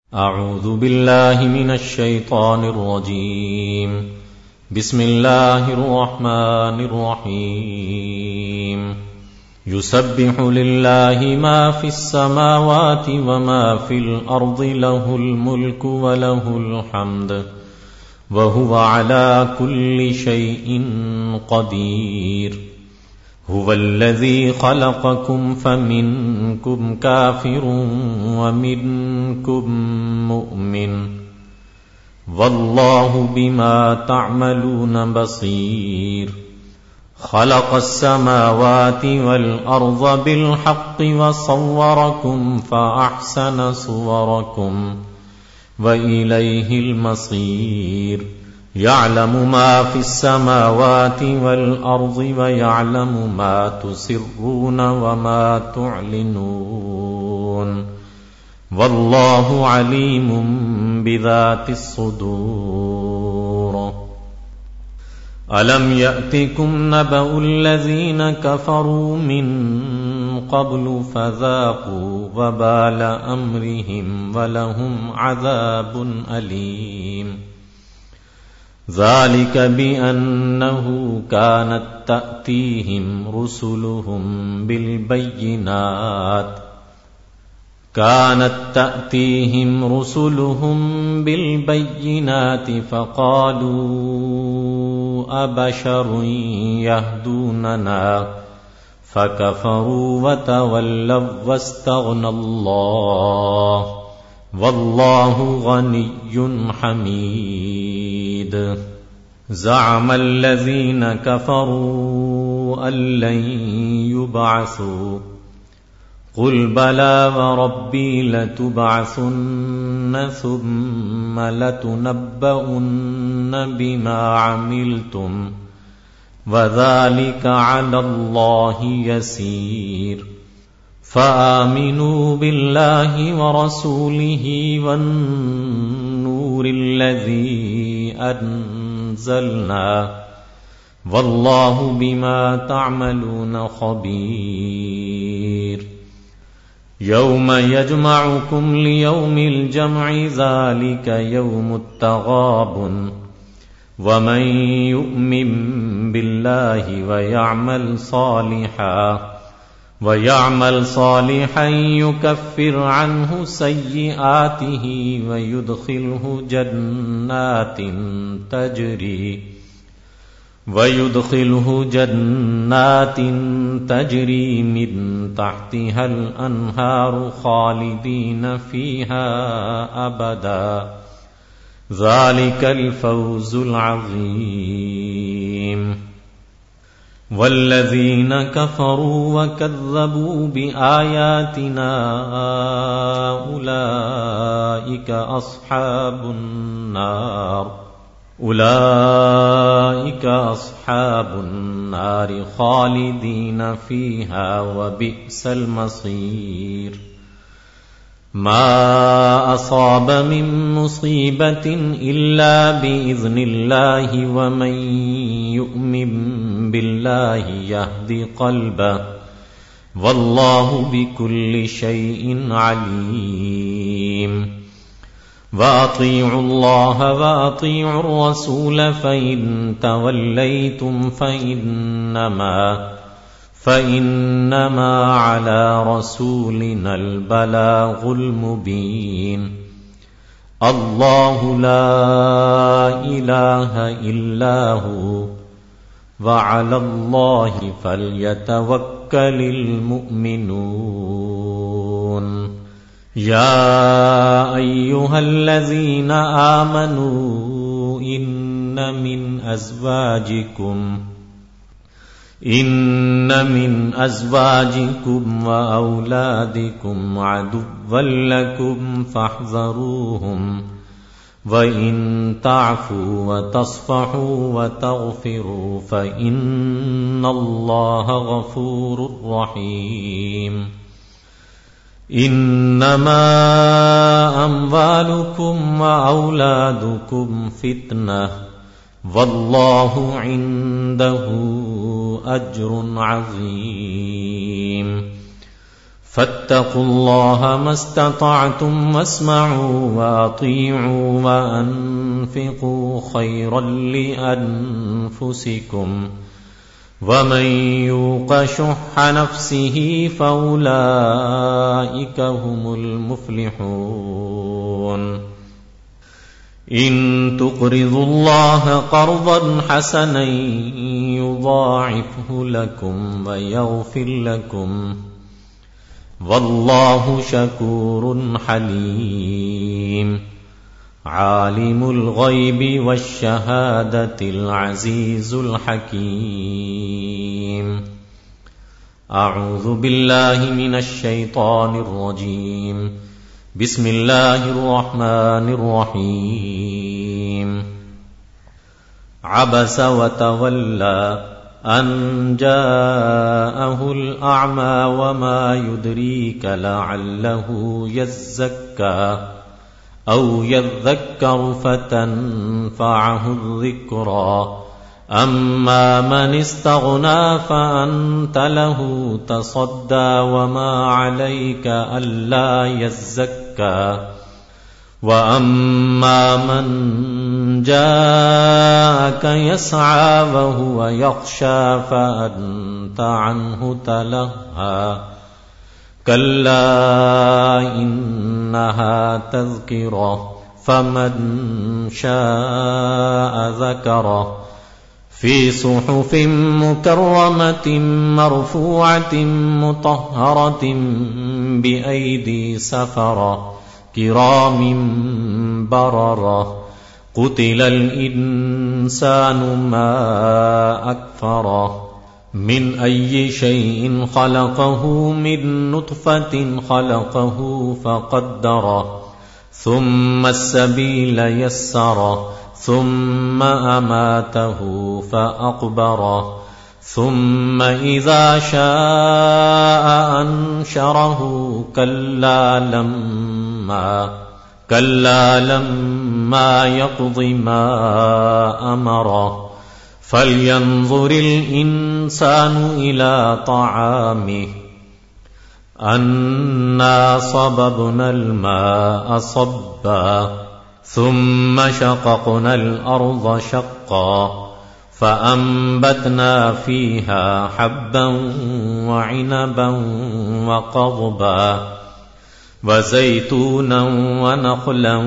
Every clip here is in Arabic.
أعوذ بالله من الشيطان الرجيم. بسم الله الرحمن الرحيم. يسبح لله ما في السماوات وما في الأرض، له الملك وله الحمد وهو على كل شيء قدير. هو الذي خلقكم فمنكم كافر ومنكم مؤمن، والله بما تعملون بصير. خلق السماوات والأرض بالحق وصوركم فأحسن صوركم وإليه المصير. يعلم ما في السماوات والأرض ويعلم ما تسرون وما تعلنون، والله عليم بذات الصدور. ألم يأتكم نبأ الذين كفروا من قبل فذاقوا وبال أمرهم ولهم عذاب أليم. ذلك بأنه كانت تأتيهم رسلهم بالبينات فقالوا أبشر يهدوننا فكفروا وتولوا واستغنى الله، والله غني حميد. زعم الذين كفروا أن لن يبعثوا، قل بلى وربي لتبعثن ثم لتنبؤن بما عملتم وذلك على الله يسير. فآمنوا بالله ورسوله والنور الذي أنزلنا، والله بما تعملون خبير. يوم يجمعكم ليوم الجمع، ذلك يوم التغابن. ومن يؤمن بالله ويعمل صالحا يكفر عنه سيئاته ويدخله جنات تجري من تحتها الأنهار خالدين فيها أبدا، ذلك الفوز العظيم. والذين كفروا وكذبوا بآياتنا أولئك أصحاب النار خالدين فيها وبئس المصير. ما أصاب من مصيبة إلا بإذن الله، ومن يؤمن بالله يهد قلبه، والله بكل شيء عليم. وأطيعوا الله وأطيعوا الرسول، فإن توليتم فإنما على رسولنا البلاغ المبين. الله لا إله إلا هو، وعلى الله فليتوكل المؤمنون. يا أيها الذين آمنوا إن من أزواجكم وأولادكم عدوا لكم فاحذروهم، وإن تعفوا وتصفحوا وتغفروا فإن الله غفور رحيم. إنما أموالكم وأولادكم فتنة، والله عنده أجر عظيم. فاتقوا الله ما استطعتم واسمعوا وأطيعوا وأنفقوا خيرا لأنفسكم ومن يوق شح نفسه فأولئك هم المفلحون إن تقرضوا الله قرضا حسنا يضاعفه لكم ويغفر لكم والله شكور حليم عالم الغيب والشهادة العزيز الحكيم أعوذ بالله من الشيطان الرجيم بسم الله الرحمن الرحيم عبس وتولى أن جاءه الأعمى وما يدريك لعله يزكى أو يذكر فتنفعه الذكرى أما من استغنى فأنت له تصدى وما عليك ألا يزكى وأما من جاءك يسعى وهو يخشى فأنت عنه تلهى كلا إنها تذكرة فمن شاء ذكره في صحف مكرمة مرفوعة مطهرة بأيدي سفرة كرام بررة قتل الإنسان ما أكفره من أي شيء خلقه من نطفة خلقه فقدره ثم السبيل يسره ثم أماته فأقبره ثم إذا شاء أنشره كلا لما يقض ما أمره فلينظر الإنسان إلى طعامه أنا صببنا الماء صبا ثم شققنا الأرض شقا فأنبتنا فيها حبا وعنبا وقضبا وزيتونا ونخلا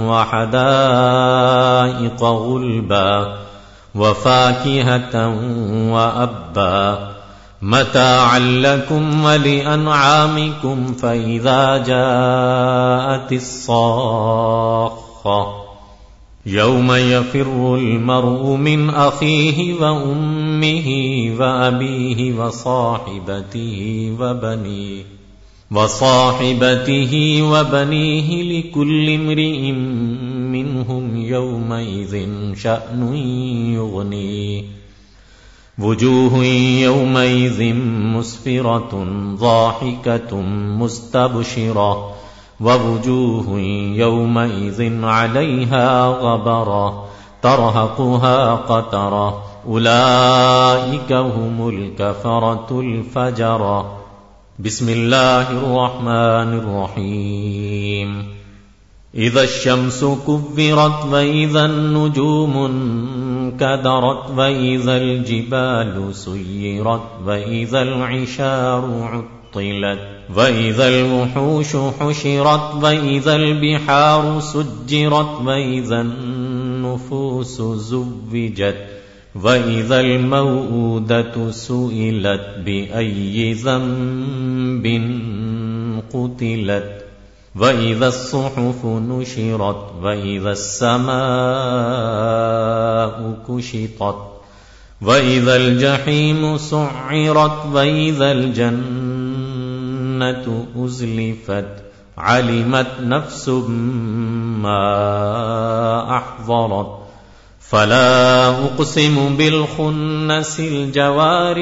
وحدائق غلبا وفاكهة وأبا متاعا لكم ولأنعامكم فإذا جاءت الصاخة يوم يفر المرء من أخيه وأمه وأبيه وصاحبته وبنيه لكل امرئ منهم يومئذ شأن يغنيه وجوه يومئذ مسفرة ضاحكة مستبشرة ووجوه يومئذ عليها غبرة ترهقها قترة أولئك هم الكفرة الفجرة بسم الله الرحمن الرحيم إذا الشمس كبرت وإذا النجوم انكدرت وإذا الجبال سيرت وإذا العشار عطلت وإذا الوحوش حشرت وإذا البحار سجرت وإذا النفوس زوجت وإذا الموءودة سئلت بأي ذنب قتلت وإذا الصحف نشرت وإذا السماء كشطت وإذا الجحيم سعرت وإذا الجنة أزلفت علمت نفس ما أحضرت فلا أقسم بالخنس الجوار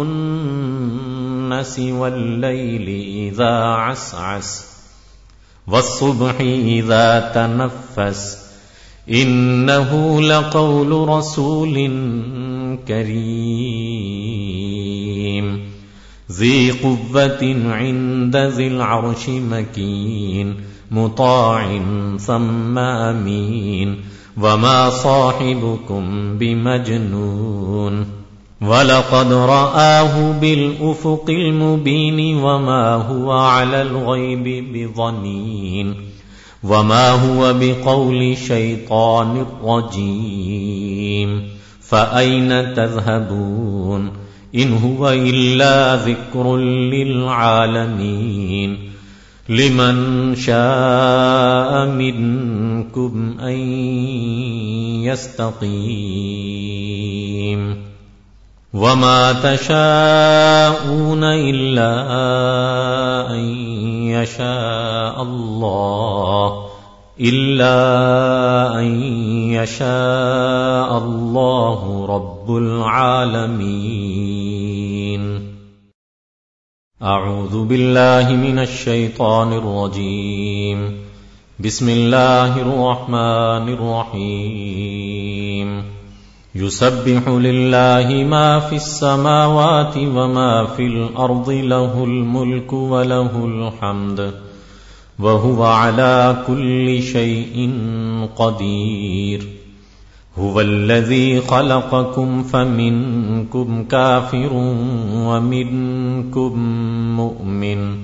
الكنس والليل إذا عسعس والصبح إذا تنفس إنه لقول رسول كريم ذي قوة عند ذي العرش مكين مطاع ثم أمين وما صاحبكم بمجنون ولقد رآه بالأفق المبين وما هو على الغيب بضنين وما هو بقول شيطان رجيم فأين تذهبون إن هو إلا ذكر للعالمين لمن شاء منكم أن يستقيم وما تشاءون إلا أن يشاء الله رب العالمين. أعوذ بالله من الشيطان الرجيم. بسم الله الرحمن الرحيم. يسبح لله ما في السماوات وما في الأرض له الملك وله الحمد وهو على كل شيء قدير. هو الذي خلقكم فمنكم كافر ومنكم مؤمن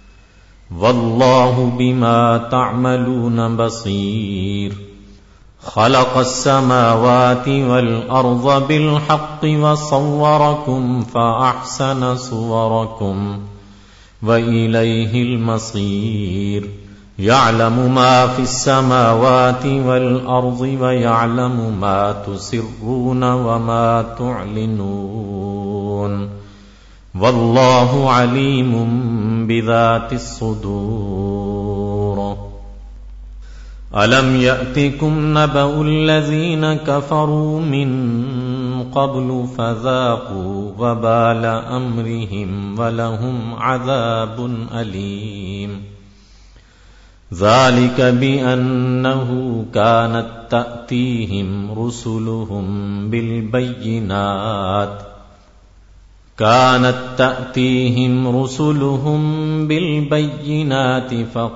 والله بما تعملون بصير. خلق السماوات والأرض بالحق وصوركم فأحسن صوركم وإليه المصير. يعلم ما في السماوات والأرض ويعلم ما تسرون وما تعلنون والله عليم بذات الصدور. ألم يأتكم نبأ الذين كفروا من قبل فذاقوا وبال أمرهم ولهم عذاب أليم. ذلك بأنه كانت تأتيهم رسلهم بالبينات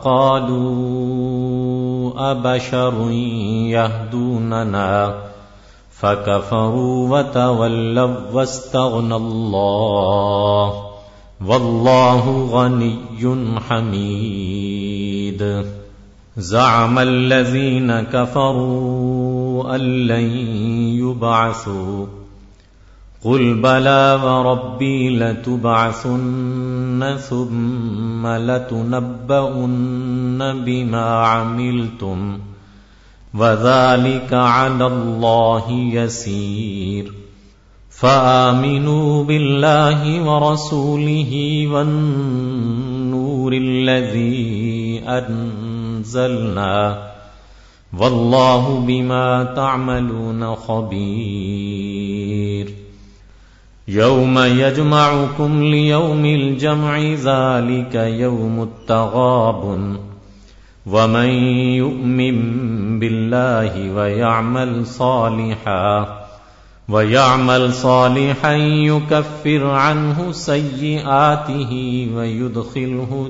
فقالوا أبشر يهدوننا فكفروا وتولوا واستغنى الله والله غني حميد. زعم الذين كفروا أن لن يبعثوا قل بلى وربي لتبعثن ثم لتنبؤن بما عملتم وذلك على الله يسير. فآمنوا بالله ورسوله والنور الذي أنزلنا والله بما تعملون خبير. يوم يجمعكم ليوم الجمع ذلك يوم التغابن ومن يؤمن بالله ويعمل صالحا يكفر عنه سيئاته ويدخله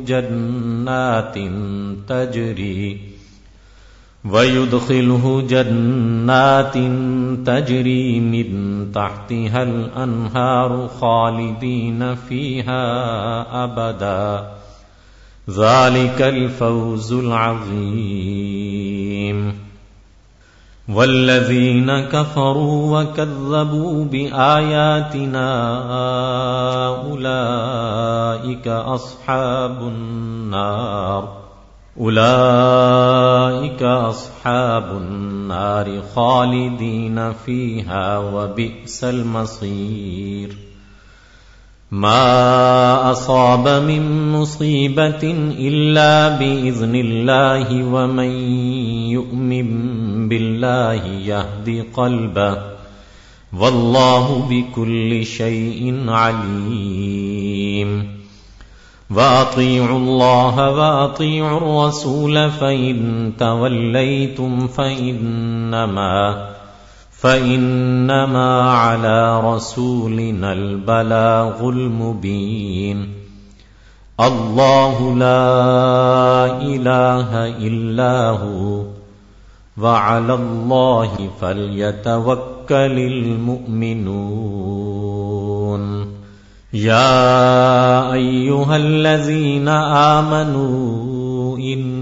جنات تجري من تحتها الأنهار خالدين فيها أبدا ذلك الفوز العظيم. والذين كفروا وكذبوا بآياتنا أولئك أصحاب النار خالدين فيها وبئس المصير. ما أصاب من مصيبة إلا بإذن الله ومن يؤمن بالله يهد قلبه والله بكل شيء عليم. وأطيعوا الله وأطيعوا الرسول فإن توليتم فإنما على رسولنا البلاغ المبين. الله لا إله إلا هو وعلى الله فليتوكل المؤمنون. يا أيها الذين آمنوا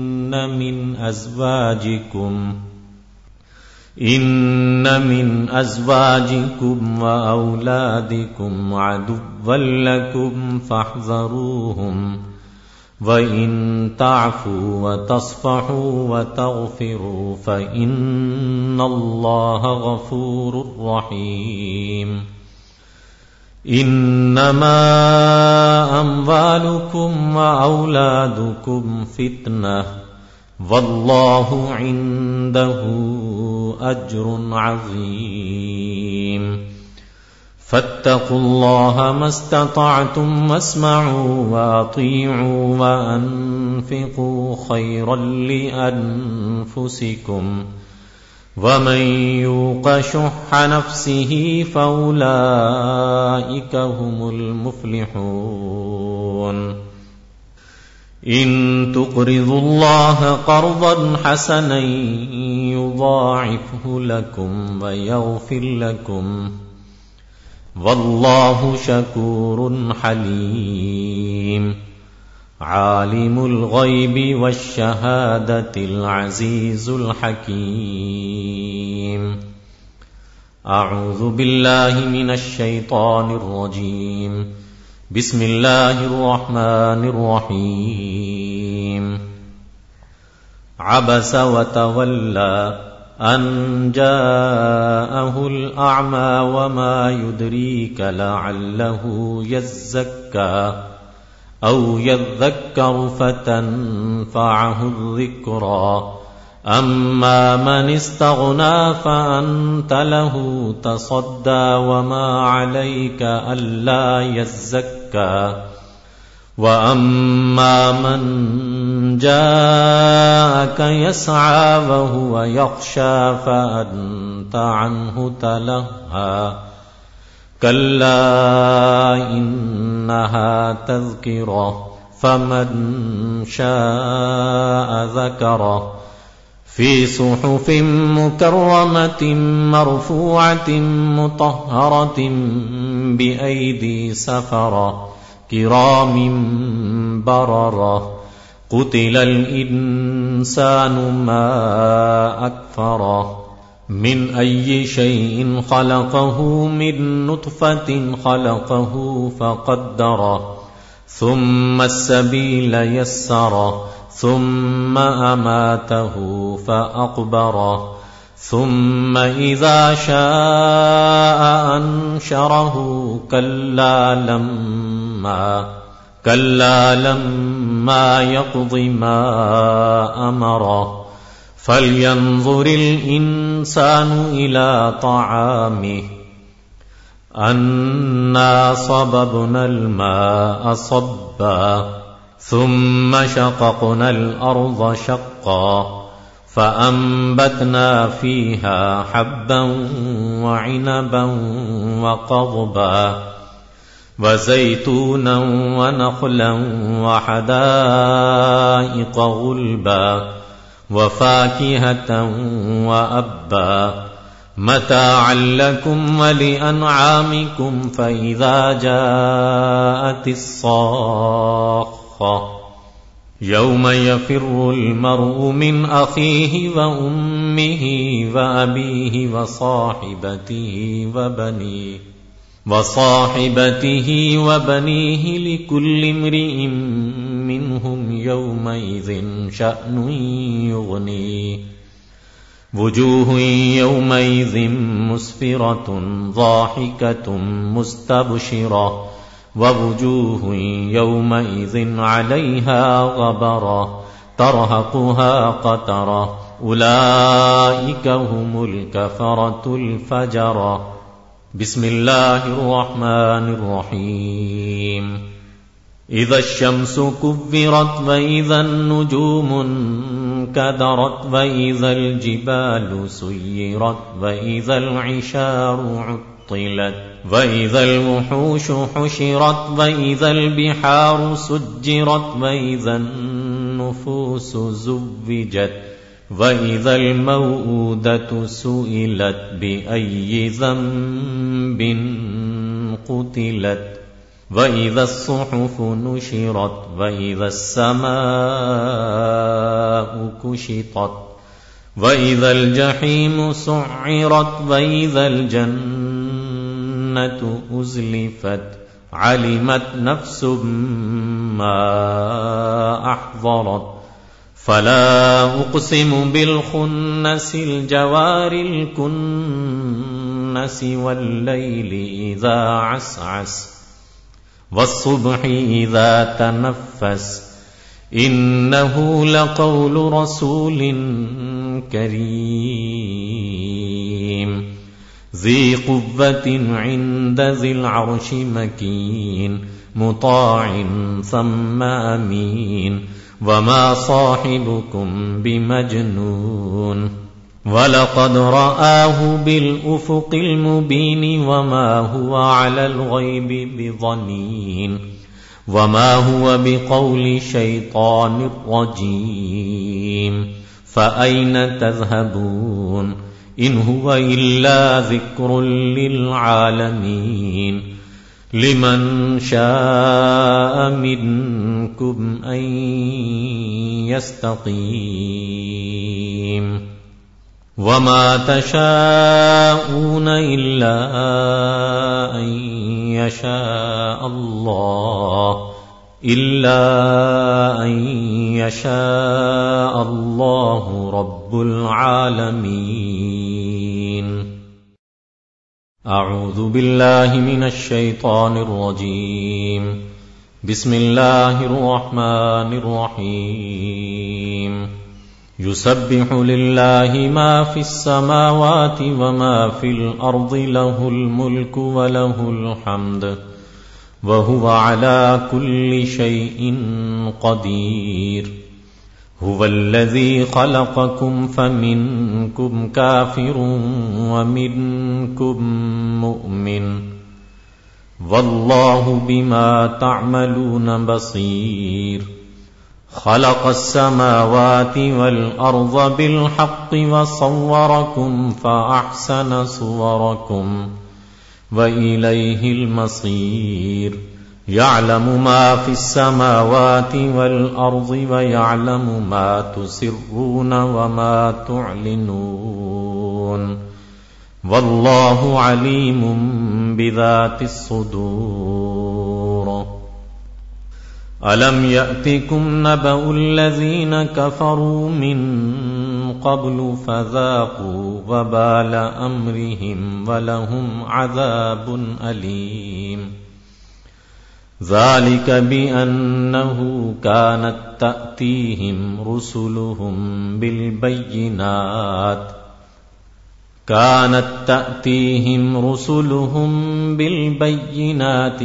إن من أزواجكم وأولادكم عدوا لكم فاحذروهم وإن تعفوا وتصفحوا وتغفروا فإن الله غفور رحيم. إنما أموالكم وأولادكم فتنة والله عنده أجر عظيم. فاتقوا الله ما استطعتم واسمعوا وأطيعوا وأنفقوا خيرا لأنفسكم ومن يوق شح نفسه فأولئك هم المفلحون. إن تقرضوا الله قرضا حسنا يضاعفه لكم ويغفر لكم والله شكور حليم. عالم الغيب والشهادة العزيز الحكيم. أعوذ بالله من الشيطان الرجيم. بسم الله الرحمن الرحيم. عبس وتولى أن جاءه الأعمى وما يدريك لعله يزكى أو يذكر فتنفعه الذكرى. أما من استغنى فأنت له تصدى وما عليك ألا يزكى. وأما من جاءك يسعى وهو يخشى فأنت عنه تلهى. كلا إنها تذكرة فمن شاء ذكره في صحف مكرمة مرفوعة مطهرة بأيدي سفرة كرام بررة. قتل الإنسان ما أكفره. من أي شيء خلقه؟ من نطفة خلقه فقدره ثم السبيل يسره ثم أماته فأقبره ثم إذا شاء أنشره. كلا لما يقض ما أمره. فلينظر الإنسان إلى طعامه. أنا صببنا الماء صبا ثم شققنا الأرض شقا فأنبتنا فيها حبا وعنبا وقضبا وزيتونا ونخلا وحدائق غلبا وفاكهة وأبا متاعا لكم ولأنعامكم. فإذا جاءت الصاخة يوم يفر المرء من أخيه وأمه وأبيه وصاحبته وبنيه لكل امرئ منهم يومئذ شأن يغنيه. وجوه يومئذ مسفرة ضاحكة مستبشرة ووجوه يومئذ عليها غبرة ترهقها قترة. أولئك هم الكفرة الفجرة. بسم الله الرحمن الرحيم. إذا الشمس كبرت وإذا النجوم انكدرت وإذا الجبال سيرت وإذا العشار عطلت وإذا الوحوش حشرت وإذا البحار سجرت وإذا النفوس زوجت وإذا الموءودة سئلت بأي ذنب قتلت وإذا الصحف نشرت وإذا السماء كشطت وإذا الجحيم سعرت وإذا الجنة أزلفت علمت نفس ما أحضرت فلا أقسم بالخنس الجوار الكنس والليل إذا عسعس والصبح إذا تنفس إنه لقول رسول كريم ذي قوة عند ذي العرش مكين مطاع ثم أمين وما صاحبكم بمجنون ولقد رآه بالأفق المبين وما هو على الغيب بضنين وما هو بقول شيطان رجيم فأين تذهبون إن هو إلا ذكر للعالمين لمن شاء منكم أن يستقيم وما تشاءون إلا أن يشاء الله رب العالمين. أعوذ بالله من الشيطان الرجيم. بسم الله الرحمن الرحيم. يسبح لله ما في السماوات وما في الأرض له الملك وله الحمد وهو على كل شيء قدير. هو الذي خلقكم فمنكم كافر ومنكم مؤمن والله بما تعملون بصير. خلق السماوات والأرض بالحق وصوركم فأحسن صوركم وإليه المصير. يعلم ما في السماوات والأرض ويعلم ما تسرون وما تعلنون والله عليم بذات الصدور. ألم يأتكم نبأ الذين كفروا من قبل فذاقوا وبال أمرهم ولهم عذاب أليم. ذلك بأنه كانت تأتيهم رسلهم بالبينات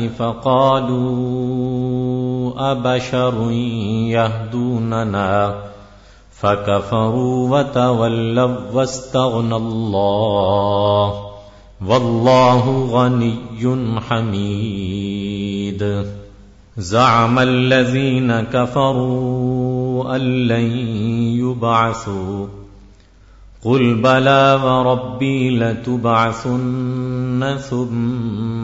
فقالوا أبشر يهدوننا فكفروا وتولوا واستغنى الله والله غني حميد. زعم الذين كفروا أن لن يبعثوا قل بلى وربي لتبعثن ثم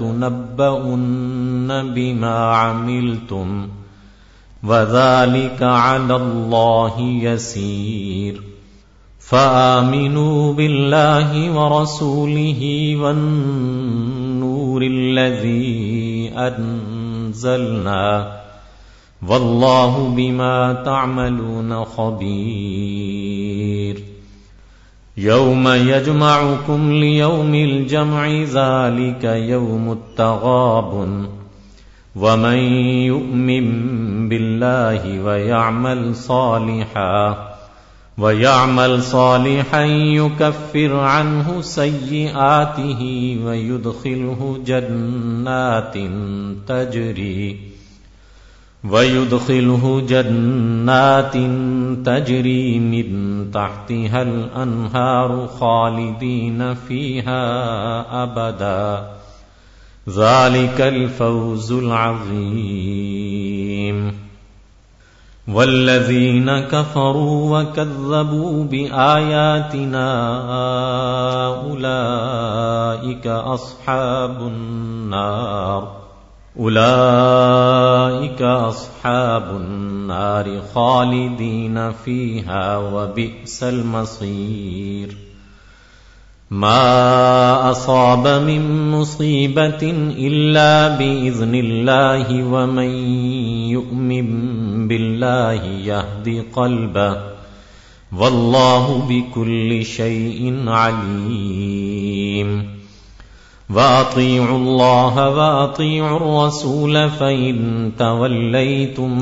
لتنبؤن بما عملتم وذلك على الله يسير. فآمنوا بالله ورسوله والنور الذي أنزلنا والله بما تعملون خبير. يوم يجمعكم ليوم الجمع ذلك يوم التغابن ومن يؤمن بالله ويعمل صالحا يكفر عنه سيئاته ويدخله جنات ويدخله جنات تجري من تحتها الأنهار خالدين فيها أبدا ذلك الفوز العظيم. والذين كفروا وكذبوا بآياتنا أولئك أصحاب النار خالدين فيها وبئس المصير. ما أصاب من مصيبة إلا بإذن الله ومن يؤمن بالله يهد قلبه والله بكل شيء عليم. وأطيعوا الله وأطيعوا الرسول فإن توليتم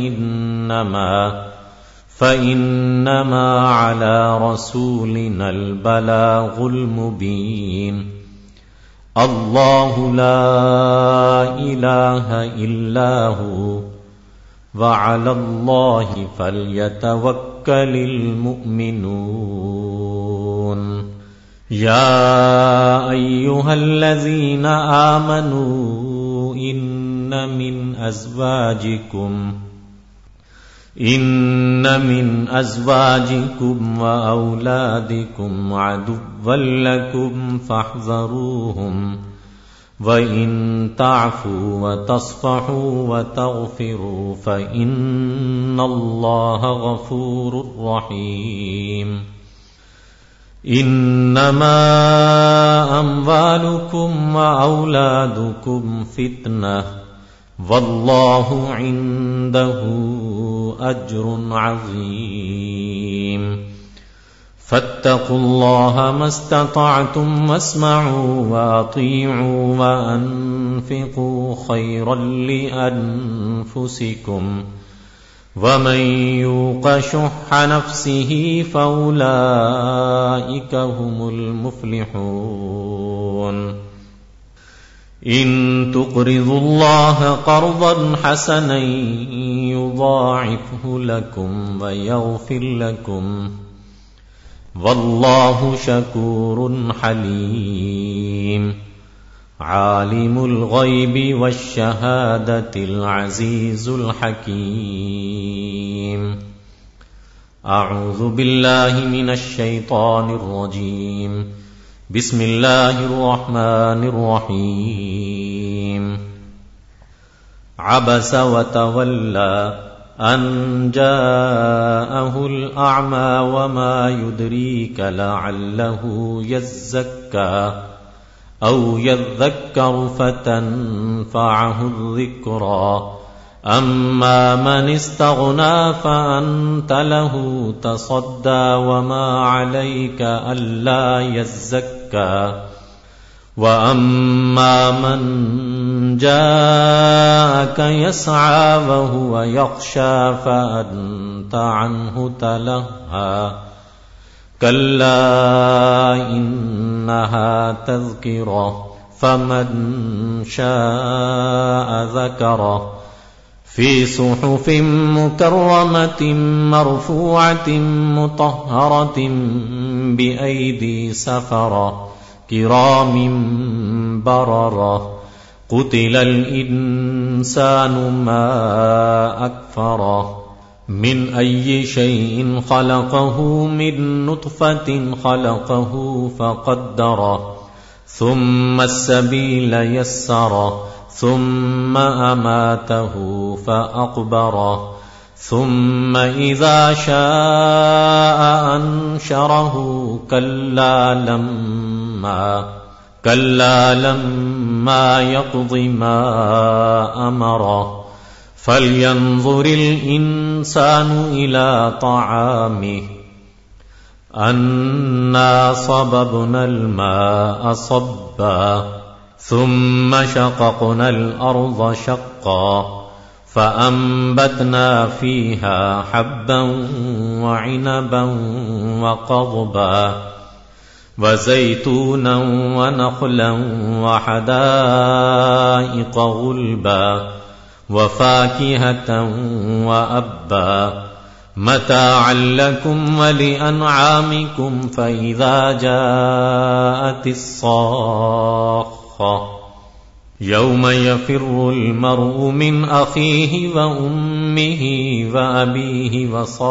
فإنما على رسولنا البلاغ المبين. الله لا إله إلا هو وعلى الله فليتوكل المؤمنون. يا أيها الذين آمنوا إن من أزواجكم وأولادكم عدوا لكم فاحذروهم وإن تعفوا وتصفحوا وتغفروا فإن الله غفور رحيم. إنما أموالكم وأولادكم فتنة والله عنده أجر عظيم. فاتقوا الله ما استطعتم واسمعوا وأطيعوا وأنفقوا خيرا لأنفسكم ومن يوق شح نفسه فأولئك هم المفلحون. إن تقرضوا الله قرضا حسنا يضاعفه لكم ويغفر لكم والله شكور حليم. عالم الغيب والشهادة العزيز الحكيم. أعوذ بالله من الشيطان الرجيم. بسم الله الرحمن الرحيم. عبس وتولى أن جاءه الأعمى وما يدريك لعله يزكى أو يذكر فتنفعه الذكرى. أما من استغنى فأنت له تصدى وما عليك ألا يزكى. وأما من جاءك يسعى وهو يخشى فأنت عنه تلهى. كلا إنها تذكرة فمن شاء ذكره في صحف مكرمة مرفوعة مطهرة بأيدي سفرة كرام بررة. قتل الإنسان ما أكفره. من أي شيء خلقه من نطفة خلقه فقدره ثم السبيل يسره ثم أماته فأقبره ثم إذا شاء أنشره. كلا لما يقض ما أمره. فلينظر الإنسان إلى طعامه أنا صببنا الماء صبا ثم شققنا الأرض شقا فأنبتنا فيها حبا وعنبا وقضبا وزيتونا ونخلا وحدائق غلبا وفاكهة وأبا متاعا لكم ولأنعامكم. فإذا جاءت الصاخة يوم يفر المرء من أخيه وأمه وأبيه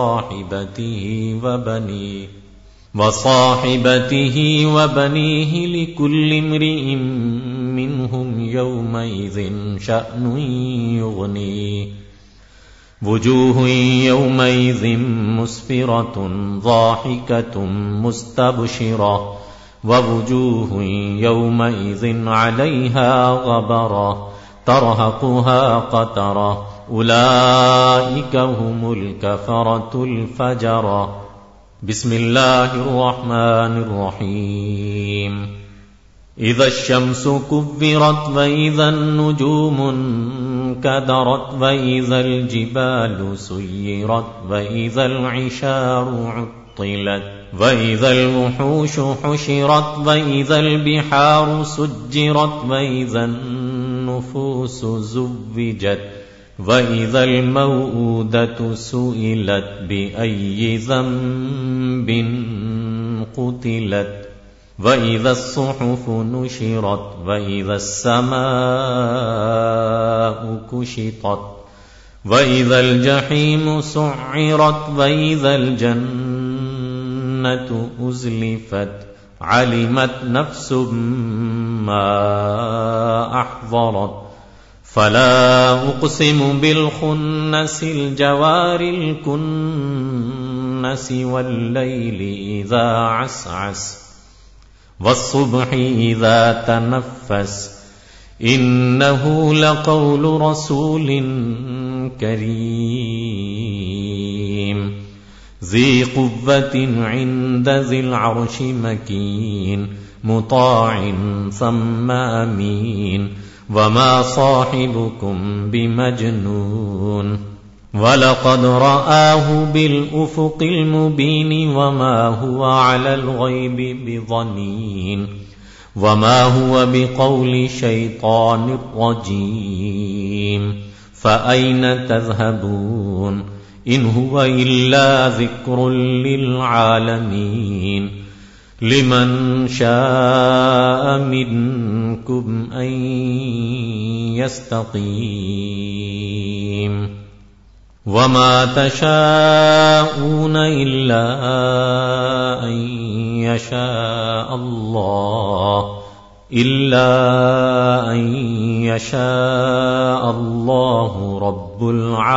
وصاحبته وبنيه لكل امرئ منهم يومئذ شأن يغنيه. وجوه يومئذ مسفرة ضاحكة مستبشرة ووجوه يومئذ عليها غبرة ترهقها قترة أولئك هم الكفرة الفجرة. بسم الله الرحمن الرحيم. إذا الشمس كبرت وإذا النجوم انكدرت وإذا الجبال سيرت وإذا العشار عطلت وإذا الوحوش حشرت وإذا البحار سجرت وإذا النفوس زوجت وإذا الموءودة سئلت بأي ذنب قتلت وإذا الصحف نشرت وإذا السماء كشطت وإذا الجحيم سعرت وإذا الجنة أزلفت علمت نفس ما أحضرت. فلا أقسم بالخنس الجوار الكنس والليل إذا عسعس والصبح إذا تنفس إنه لقول رسول كريم ذي قوة عند ذي العرش مكين مطاع ثم أمين. وما صاحبكم بمجنون ولقد رآه بالأفق المبين وما هو على الغيب بضنين وما هو بقول شيطان رجيم. فأين تذهبون إن هو إلا ذكر للعالمين. لمن شاء منكم أن يستقيم وما تشاءون إلا أن يشاء الله رب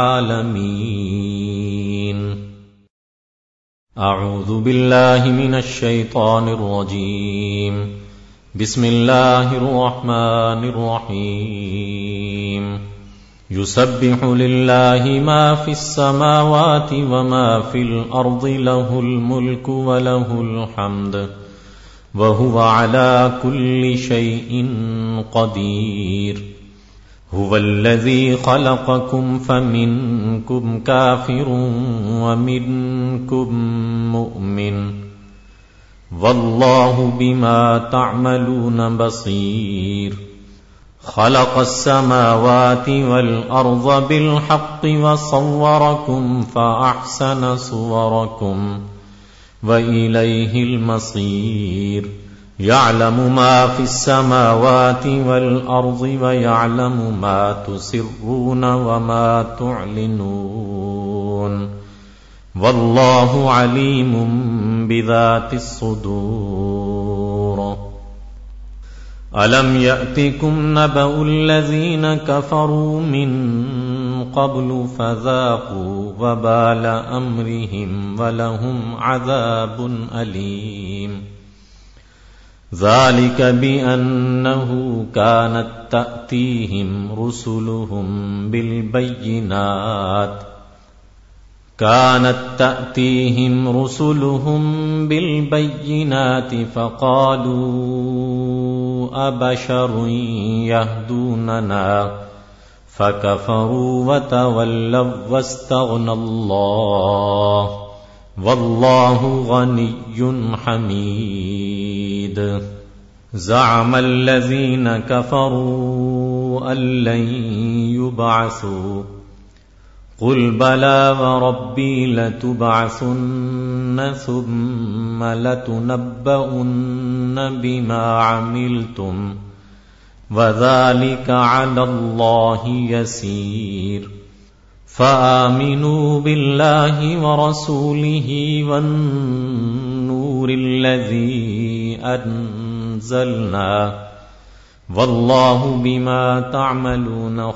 العالمين. أعوذ بالله من الشيطان الرجيم. بسم الله الرحمن الرحيم. يسبح لله ما في السماوات وما في الأرض له الملك وله الحمد وهو على كل شيء قدير. هو الذي خلقكم فمنكم كافر ومنكم مؤمن والله بما تعملون بصير. خلق السماوات والأرض بالحق وصوركم فأحسن صوركم وإليه المصير. يعلم ما في السماوات والأرض ويعلم ما تسرون وما تعلنون والله عليم بذات الصدور. ألم يأتكم نبأ الذين كفروا من قبل فذاقوا وبال أمرهم ولهم عذاب أليم. ذلك بأنه كانت تأتيهم رسلهم بالبينات فقالوا أبشر يهدوننا فكفروا وتولوا واستغنى الله والله غني حميد. زعم الذين كفروا أن لن يبعثوا قل بلى وربي لتبعثن ثم لتنبؤن بما عملتم وذلك على الله يسير فآمنوا بالله ورسوله والنور الذي أنزلنا والله بما تعملون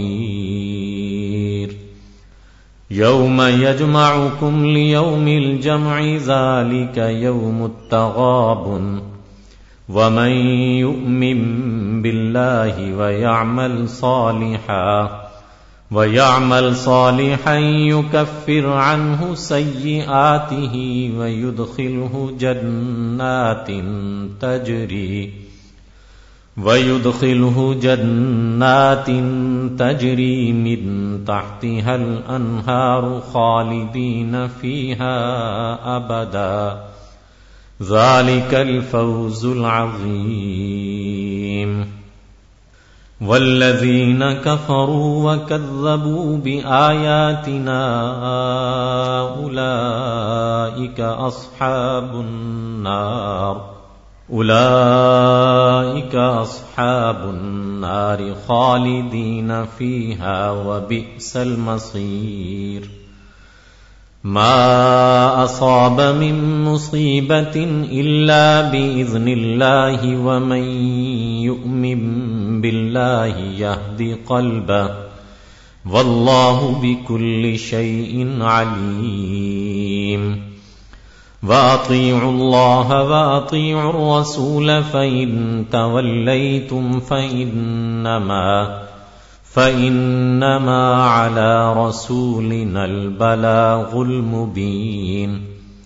خبير يوم يجمعكم ليوم الجمع ذلك يوم التغابن ومن يؤمن بالله ويعمل صالحا يكفر عنه سيئاته ويدخله جنات تجري من تحتها الأنهار خالدين فيها أبدا ذلك الفوز العظيم والذين كفروا وكذبوا بآياتنا أولئك أصحاب النار خالدين فيها وبئس المصير ما أصاب من مصيبة إلا بإذن الله ومن يؤمن بالله يهد قلبه والله بكل شيء عليم وأطيعوا الله وأطيعوا الرسول فإن توليتم فإنما على رسولنا البلاغ المبين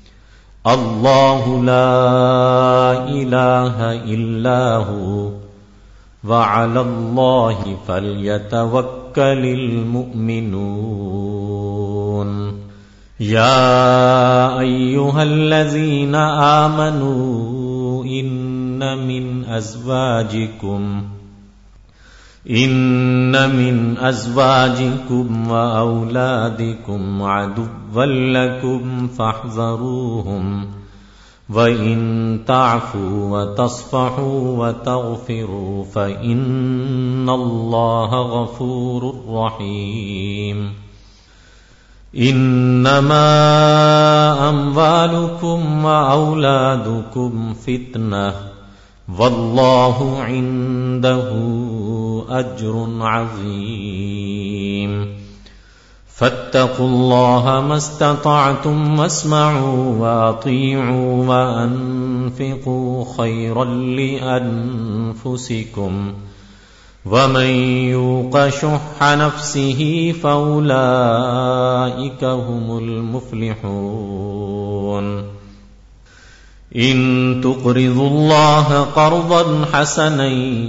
الله لا إله إلا هو وعلى الله فليتوكل المؤمنون يا أيها الذين آمنوا إن من أزواجكم وأولادكم عدوا لكم فاحذروهم وإن تعفوا وتصفحوا وتغفروا فإن الله غفور رحيم إنما أموالكم وأولادكم فتنة والله عنده أجر عظيم فاتقوا الله ما استطعتم واسمعوا وأطيعوا وأنفقوا خيرا لأنفسكم ومن يوق شح نفسه فأولئك هم المفلحون إن تقرضوا الله قرضا حسنا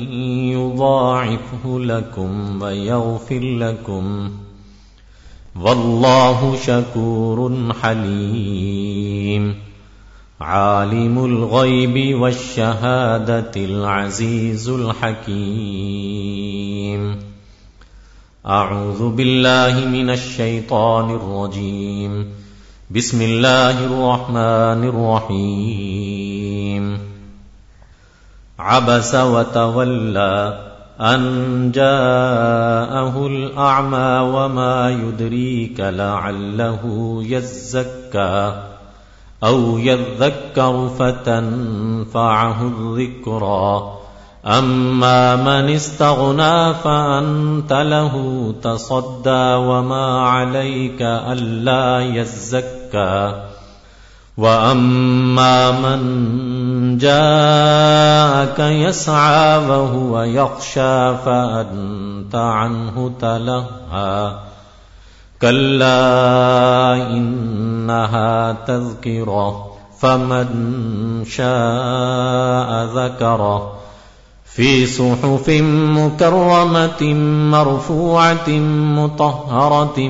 يضاعفه لكم ويغفر لكم والله شكور حليم عالم الغيب والشهادة العزيز الحكيم أعوذ بالله من الشيطان الرجيم بسم الله الرحمن الرحيم عبس وتولى أن جاءه الأعمى وما يدريك لعله يزكى أو يذكر فتنفعه الذكرى أما من استغنى فأنت له تصدى وما عليك ألا يزكى وأما من جاءك يسعى وهو يخشى فأنت عنه تلهى كلا إنها تذكرة فمن شاء ذكره في صحف مكرمة مرفوعة مطهرة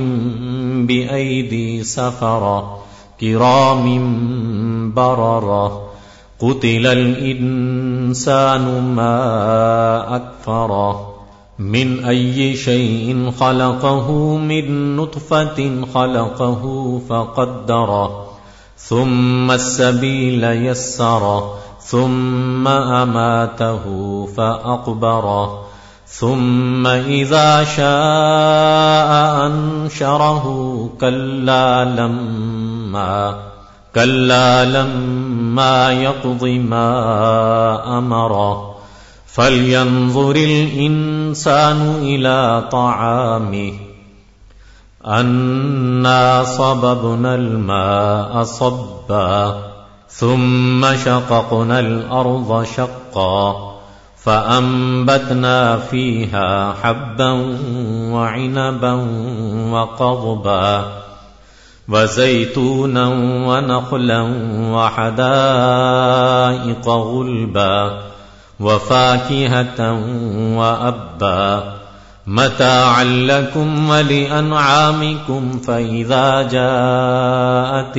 بأيدي سفرة كرام بررة قتل الإنسان ما أكفره من أي شيء خلقه من نطفة خلقه فقدره ثم السبيل يسره ثم أماته فأقبره ثم إذا شاء أنشره كلا لما يقض ما أمره فلينظر الإنسان إلى طعامه أنا صببنا الماء صبا ثم شققنا الأرض شقا فأنبتنا فيها حبا وعنبا وقضبا وزيتونا ونخلا وحدائق غلبا وفاكهة وأبا متاعا لكم ولأنعامكم فإذا جاءت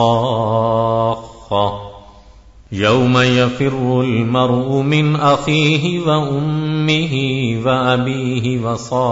الصاخة يوم يفر المرء من أخيه وأمه وأبيه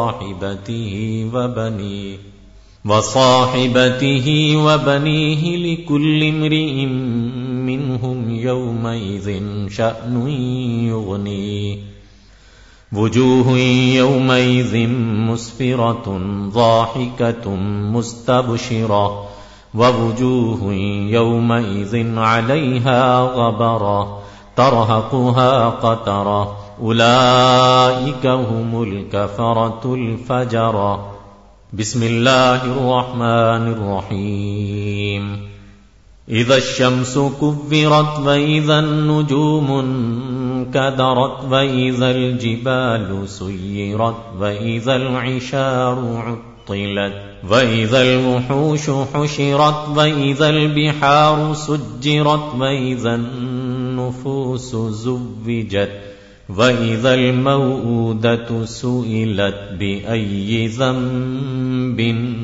وصاحبته وبنيه لكل امرئ منهم يومئذ شأن يغنيه وجوه يومئذ مسفرة ضاحكة مستبشرة ووجوه يومئذ عليها غبرة ترهقها قترة أولئك هم الكفرة الفجرة. بسم الله الرحمن الرحيم. إذا الشمس كورت وإذا النجوم انكدرت وإذا الجبال سيرت وإذا العشار عطلت وإذا الوحوش حشرت وإذا البحار سجرت وإذا النفوس زوجت وإذا الموءودة سئلت بأي ذنب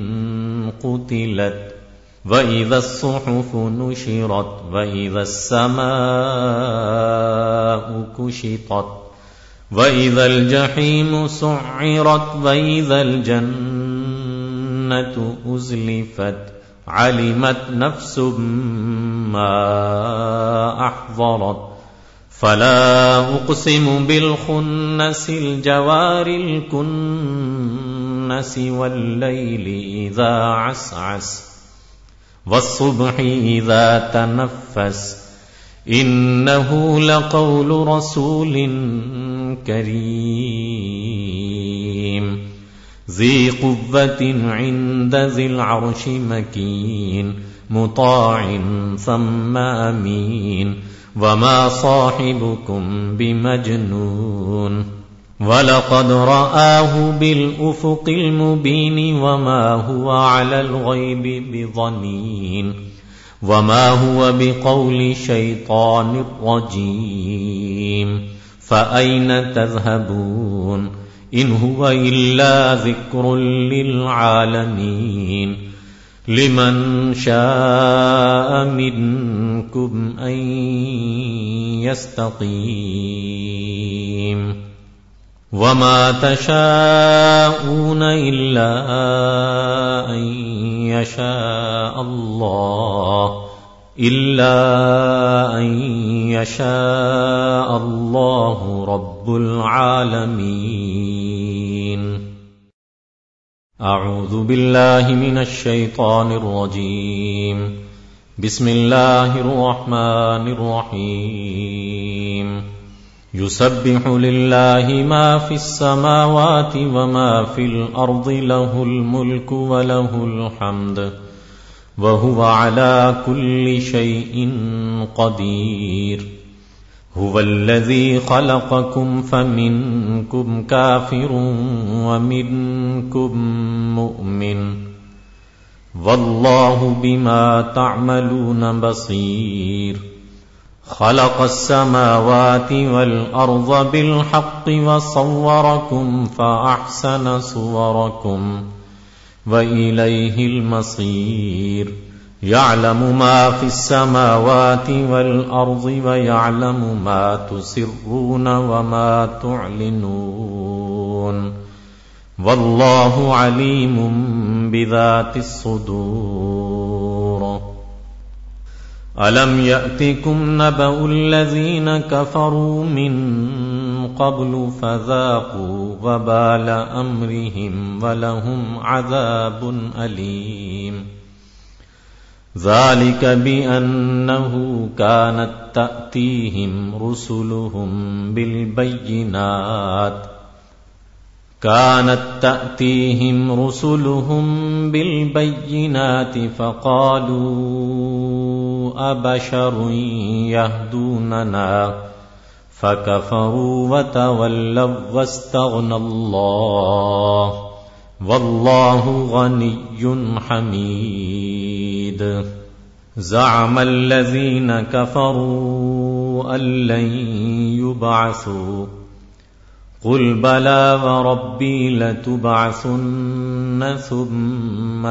قتلت وإذا الصحف نشرت وإذا السماء كشطت وإذا الجحيم سعرت وإذا الجنة أزلفت علمت نفس ما أحضرت فلا أقسم بالخنس الجوار الكنس والليل إذا عسعس والصبح إذا تنفس إنه لقول رسول كريم ذي قوة عند ذي العرش مكين مطاع ثم أمين وما صاحبكم بمجنون ولقد رآه بالأفق المبين وما هو على الغيب بضنين وما هو بقول شيطان رجيم فأين تذهبون إن هو إلا ذكر للعالمين لمن شاء منكم أن يستقيم وما تشاءون إلا أن يشاء الله رب العالمين. أعوذ بالله من الشيطان الرجيم. بسم الله الرحمن الرحيم. يسبح لله ما في السماوات وما في الأرض له الملك وله الحمد وهو على كل شيء قدير. هو الذي خلقكم فمنكم كافر ومنكم مؤمن والله بما تعملون بصير. خلق السماوات والأرض بالحق وصوركم فأحسن صوركم وإليه المصير. يعلم ما في السماوات والأرض ويعلم ما تسرون وما تعلنون والله عليم بذات الصدور. ألم يأتكم نبأ الذين كفروا من قبل فذاقوا وبال أمرهم ولهم عذاب أليم. ذلك بأنه كانت تأتيهم رسلهم بالبينات فقالوا أبشر يهدوننا فكفروا وتولوا واستغنى الله والله غني حميد. زعم الذين كفروا أن لن يبعثوا قل بلى وربي لتبعثن ثم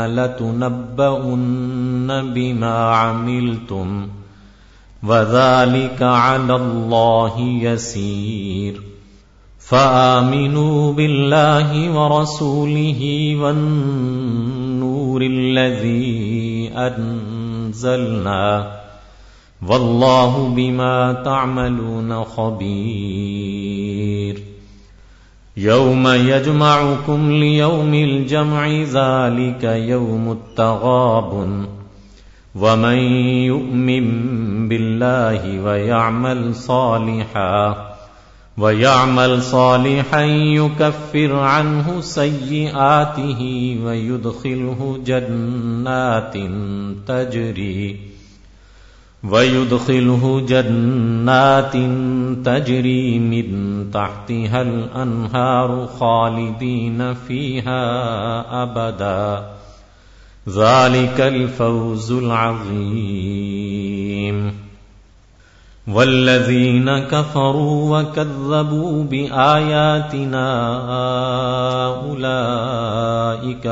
لتنبؤن بما عملتم وذلك على الله يسير. فآمنوا بالله ورسوله والنور الذي أنزلنا والله بما تعملون خبير. يوم يجمعكم ليوم الجمع ذلك يوم التغابن ومن يؤمن بالله ويعمل صالحا يكفر عنه سيئاته ويدخله جنات تجري من تحتها الأنهار خالدين فيها أبدا ذلك الفوز العظيم. والذين كفروا وكذبوا بآياتنا أولئك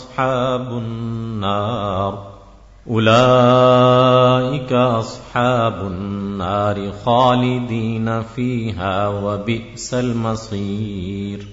أصحاب النار خالدين فيها وبئس المصير.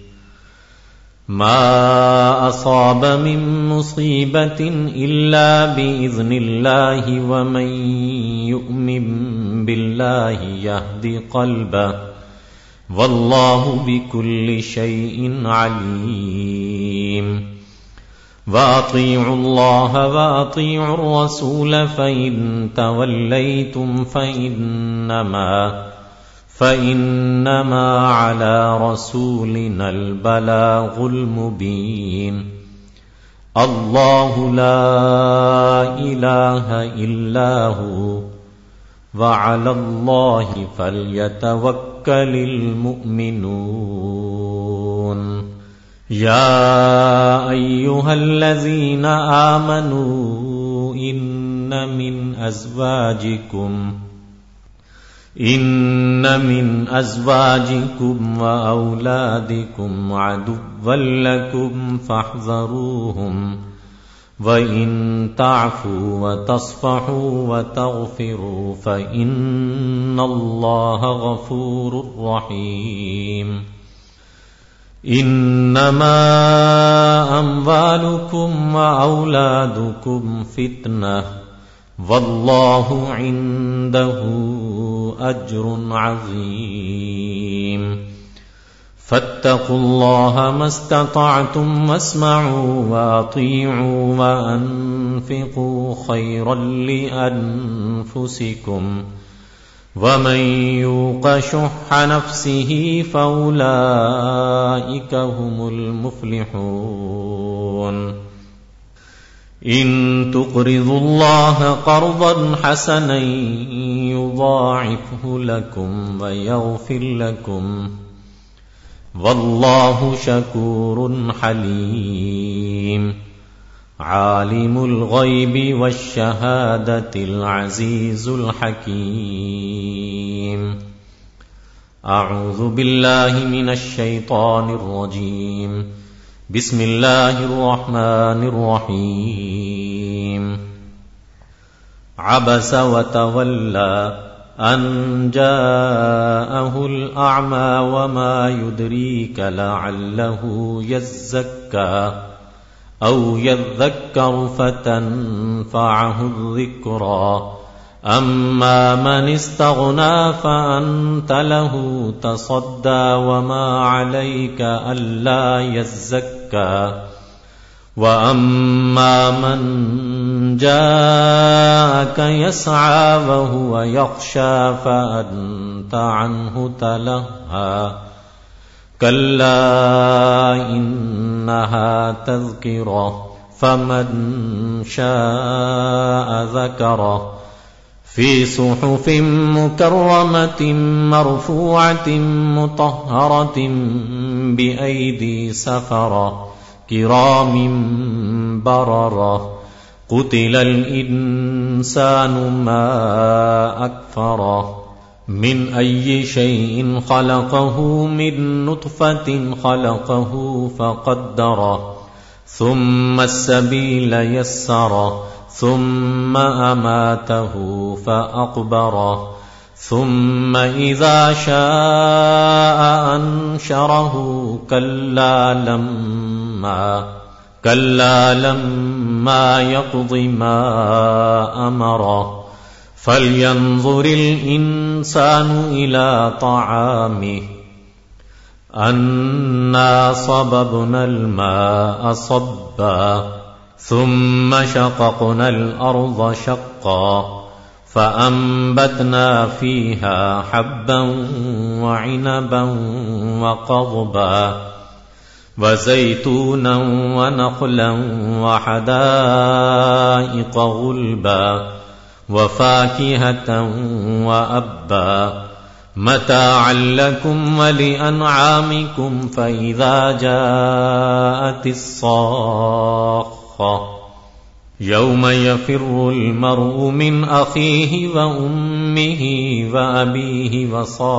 ما أصاب من مصيبة إلا بإذن الله ومن يؤمن بالله يهد قلبه والله بكل شيء عليم. وأطيعوا الله وأطيعوا الرسول فإن توليتم فإنما على رسولنا البلاغ المبين. الله لا إله إلا هو وعلى الله فليتوكل المؤمنون. يا أيها الذين آمنوا إن من أزواجكم وأولادكم عدوا لكم فاحذروهم وإن تعفوا وتصفحوا وتغفروا فإن الله غفور رحيم. إنما أموالكم وأولادكم فتنة والله عنده أجر عظيم. فاتقوا الله ما استطعتم واسمعوا وأطيعوا وأنفقوا خيرا لأنفسكم ومن يوق شح نفسه فأولئك هم المفلحون. إن تقرضوا الله قرضا حسنا يضاعفه لكم ويغفر لكم والله شكور حليم. عالم الغيب والشهادة العزيز الحكيم. أعوذ بالله من الشيطان الرجيم. بسم الله الرحمن الرحيم. عبس وتولى أن جاءه الأعمى وما يدريك لعله يزكى أو يذكر فتنفعه الذكرى أما من استغنى فأنت له تصدى وما عليك ألا يزكى وأما من جاءك يسعى وهو يخشى فأنت عنه تلهى كلا إنها تذكرة فمن شاء ذكره في صحف مكرمة مرفوعة مطهرة بأيدي سفرة كرام بررة قتل الإنسان ما أكفره من أي شيء خلقه من نطفة خلقه فقدره ثم السبيل يسره ثم أماته فأقبره ثم إذا شاء أنشره كلا لما يقض ما أمره فلينظر الإنسان إلى طعامه أنا صببنا الماء صبا ثم شققنا الأرض شقا فأنبتنا فيها حبا وعنبا وقضبا وزيتونا ونخلا وحدائق غلبا وفاكهة وأبا متاعا لكم ولأنعامكم فإذا جاءت الصاخة يوم يفر المرء من أخيه وأمه وأبيه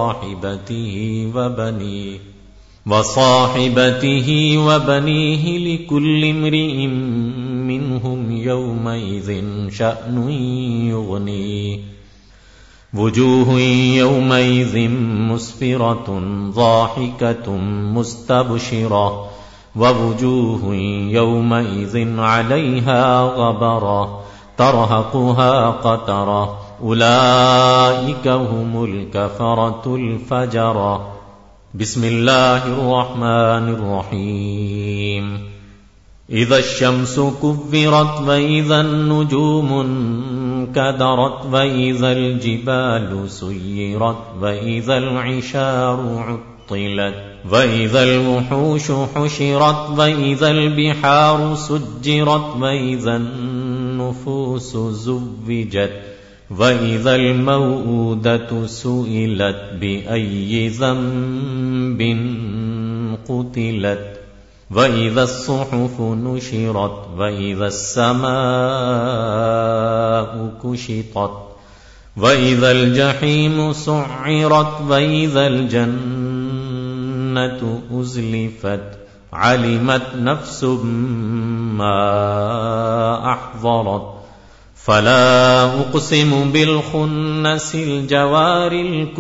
وصاحبته وبنيه لكل امرئ منهم يومئذ شأن يغنيه وجوه يومئذ مسفرة ضاحكة مستبشرة ووجوه يومئذ عليها غبرة ترهقها قترة أولئك هم الكفرة الفجرة بسم الله الرحمن الرحيم إذا الشمس كفرت وإذا النجوم انكدرت وإذا الجبال سيرت وإذا العشار عطلت وإذا الوحوش حشرت وإذا البحار سجرت وإذا النفوس زوجت وإذا الموءودة سئلت بأي ذنب قتلت وإذا الصحف نشرت وإذا السماء كشطت وإذا الجحيم سعرت وإذا الجنة أزلفت علمت نفس ما أحضرت فلا أقسم بالخنس الجوار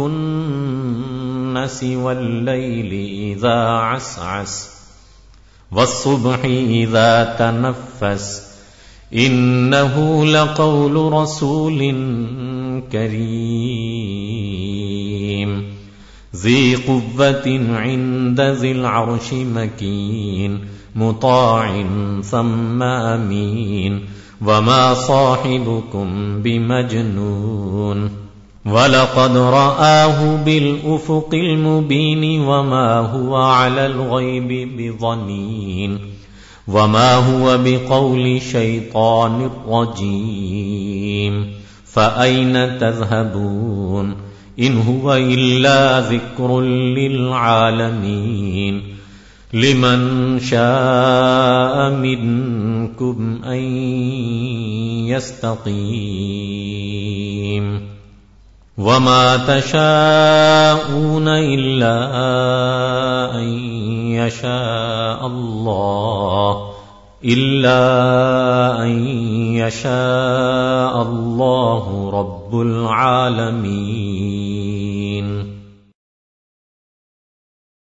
الكنس والليل إذا عسعس والصبح إذا تنفس إنه لقول رسول كريم ذي قوة عند ذي العرش مكين مطاع ثم أمين وما صاحبكم بمجنون ولقد رآه بالأفق المبين وما هو على الغيب بضنين وما هو بقول شيطان رجيم فأين تذهبون إن هو إلا ذكر للعالمين لمن شاء منكم أن يستقيم وما تشاءون إلا أن يشاء الله إلا أن يشاء الله رب العالمين.